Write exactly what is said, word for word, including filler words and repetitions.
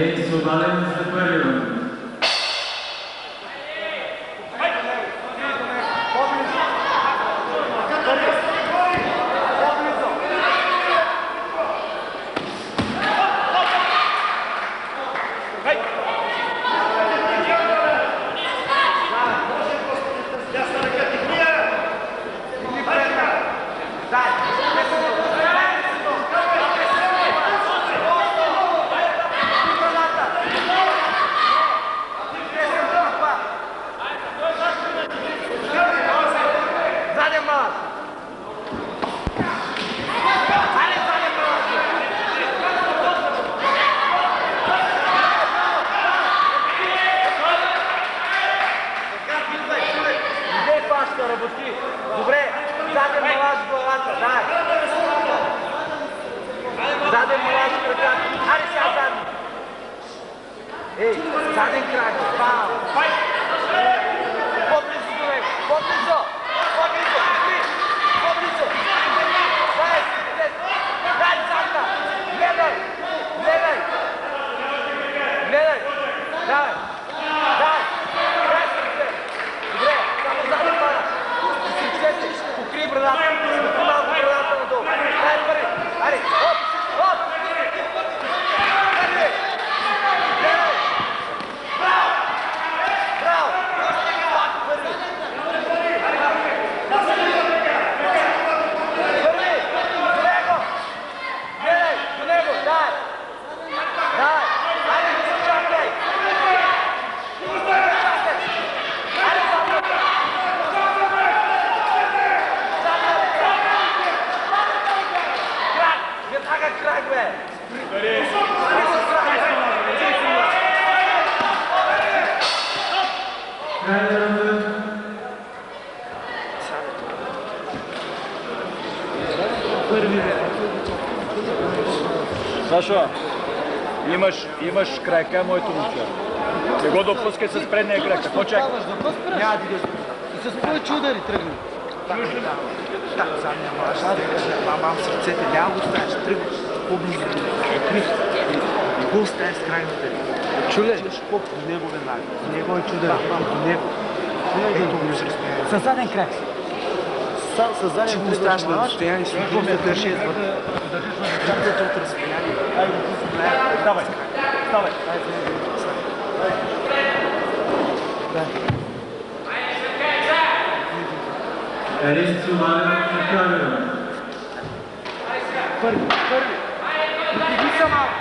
Един свободен за първия. Добре, заден малаш главата, дай. Заден малаш краката. Хайде сега заден. Ей, заден крак. Бам. По-близо до него. По-близо. По-близо. По-близо. двайсет, десет. Дай задна. Гледай. Гледай. Гледай. Дай. Дай. Добре, само заден пара. Покри брадата, покри малко брадата надолу. Дай пари, ари, оп, оп! Гледай! Гледай! Браво! Браво! Пак първи! Първи! До него! Гледай! До него! Дай! Дай! Айде, не се чакай! Айде, запълта! Ага, крак, бе! Сашо, имаш, имаш крака, моето момче. Не го допускай с предния крак. Какво чакаш? Няма да ги и с повече удари тръгни. Да, задния малаш, мам сърцете, няма го оставиш, тръгваш по-близо, покрив и го оставиш с крайните. Чуле? Чуш поп до него веднага, до него е чуден, до него. Ето го между разстояние. Със заден крак. Със заден крак. Ще го оставиш на разстояние, си го да държи извън. Държите от разстояние. Давай, давай. Един свободен за първия. Първи, първи. Отиди са малко.